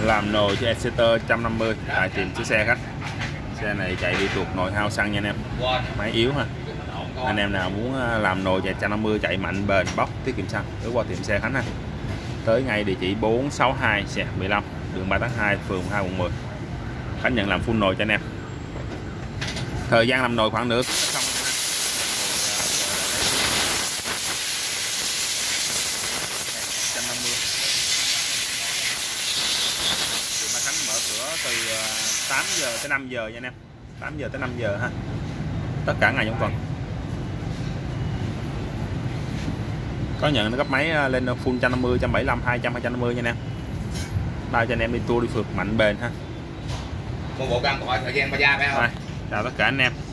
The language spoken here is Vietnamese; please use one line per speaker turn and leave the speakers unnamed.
làm nồi cho Exeter 150 tại tiệm sửa xe khách. Xe này chạy đi tuột nồi hao xăng nha anh em, máy yếu ha. Anh em nào muốn làm nồi chạy 150 chạy mạnh bền bóc tiết kiệm xăng cứ qua tiệm xe Khánh ha. Tới ngay địa chỉ 462/15 đường 3 tháng 2 phường 2 quận 10. Khánh nhận làm full nồi cho anh em. Thời gian làm nồi khoảng nửa tiếng là xong. Khánh mở cửa từ 8 giờ tới 5 giờ nha anh em. 8 giờ tới 5 giờ ha. Tất cả ngày trong tuần. Có nhận nó gấp máy lên full 150, 175, 200, 250 nha anh em. Bao cho anh em đi tour đi phượt mạnh bền ha.
Một bộ cam gọi thời gian 3 gia phải không?
Rồi, chào tất cả anh em.